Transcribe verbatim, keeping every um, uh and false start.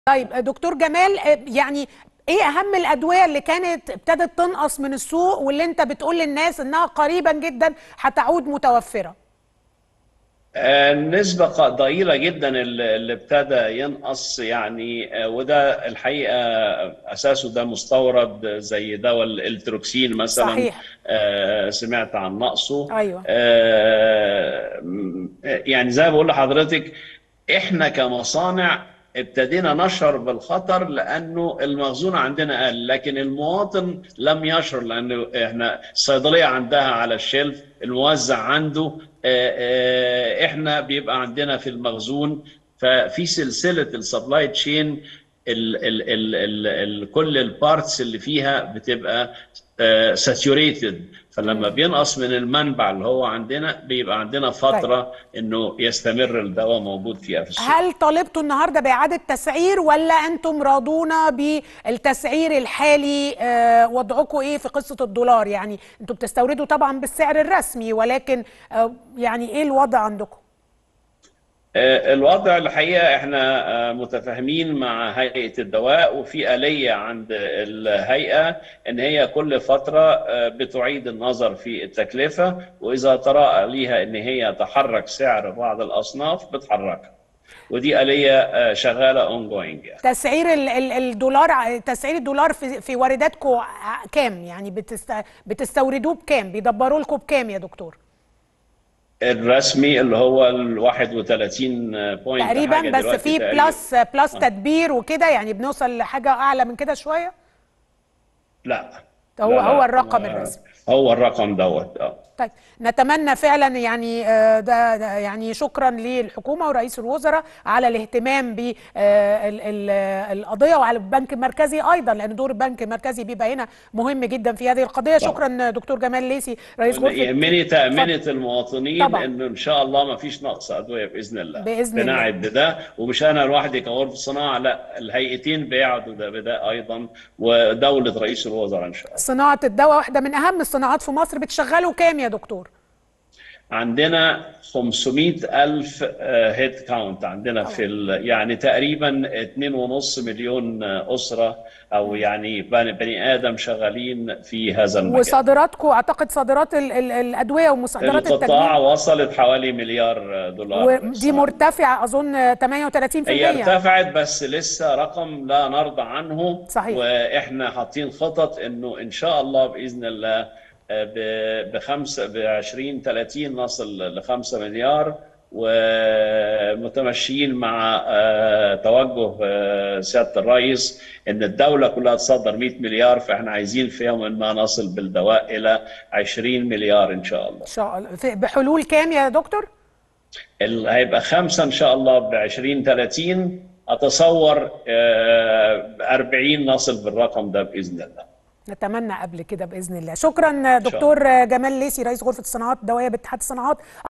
طيب دكتور جمال، يعني ايه اهم الادويه اللي كانت ابتدت تنقص من السوق واللي انت بتقول للناس انها قريبا جدا هتعود متوفره؟ النسبة ضئيلة جدا اللي ابتدى ينقص يعني، وده الحقيقة أساسه ده مستورد زي دواء الالتروكسين مثلا. صحيح. سمعت عن نقصه. ايوه. يعني زي ما بقول لحضرتك، احنا كمصانع ابتدينا نشعر بالخطر لانه المخزون عندنا قل، لكن المواطن لم يشعر لانه احنا الصيدليه عندها على الشلف، الموزع عنده، احنا بيبقى عندنا في المخزون. ففي سلسله السبلاي تشين، ال ال ال ال ال كل البارتس اللي فيها بتبقى ساتوريتد، فلما مم. بينقص من المنبع اللي هو عندنا بيبقى عندنا طيب، فتره انه يستمر الدواء موجود فيها في السوق. هل طالبتوا النهارده باعاده تسعير ولا انتم راضون بالتسعير الحالي؟ آه وضعكم ايه في قصه الدولار؟ يعني انتم بتستوردوا طبعا بالسعر الرسمي، ولكن آه يعني ايه الوضع عندكم؟ الوضع الحقيقة احنا متفاهمين مع هيئة الدواء، وفي آلية عند الهيئة ان هي كل فترة بتعيد النظر في التكلفة، واذا ترى ليها ان هي تحرك سعر بعض الاصناف بتحركها، ودي آلية شغالة اون جوينج. تسعير الدولار، تسعير الدولار في في وارداتكم كام؟ يعني بتست بتستوردوه بكام؟ بيدبروا لكم بكام يا دكتور؟ الرسمي اللي هو ال واحد وثلاثين بوينت تقريبا، حاجة بس دلوقتي في تقريبا. بلس بلس آه. تدبير وكده، يعني بنوصل لحاجه اعلى من كده شويه؟ لا هو لا هو لا الرقم ما- الرسمي. هو الرقم دوت. اه طيب، نتمنى فعلا يعني آه، ده ده يعني شكرا للحكومه ورئيس الوزراء على الاهتمام بالقضيه، وعلى البنك المركزي ايضا، لان دور البنك المركزي بيبقى هنا مهم جدا في هذه القضيه. طبعا. شكرا دكتور جمال ليثي، رئيس غرفه. يهمني اتفضل. تأمينة المواطنين طبعا. انه ان شاء الله ما فيش نقص ادويه باذن الله. باذن الله. بنعد بده، ومش انا لوحدي كغرفه صناعه، لا الهيئتين بيعدوا ده بده ايضا، ودوله رئيس الوزراء ان شاء الله. صناعه الدواء واحده من اهم الصناعات في مصر، بتشغلوا كام يا دكتور؟ عندنا خمسمائة ألف هيد كاونت عندنا طبعا. في ال... يعني تقريبا اتنين ونص مليون أسرة، أو يعني بني بني آدم شغالين في هذا المجال. وصادراتكم، اعتقد صادرات ال ال الادويه ومصادرات القطاع التجميل، وصلت حوالي مليار دولار ودي السنة الماضية. مرتفعه اظن ثمانية وثلاثين هي بالمية. ارتفعت بس لسه رقم لا نرضى عنه، صحيح. واحنا حاطين خطط انه ان شاء الله باذن الله بخمسه ب عشرين ثلاثين نصل لخمسة مليار، ومتمشيين مع توجه سياده الرئيس ان الدوله كلها تصدر مئة مليار، فاحنا عايزين في يوم ما نصل بالدواء الى عشرين مليار ان شاء الله. ان شاء الله. في- بحلول كام يا دكتور؟ ال- هيبقى خمسة إن شاء الله ب عشرين ثلاثين، أتصور آه، أربعين نصل بالرقم ده بإذن الله. نتمنى قبل كده باذن الله. شكرا إن شاء الله. دكتور جمال ليثي، رئيس غرفه الصناعات الدوائيه باتحاد الصناعات.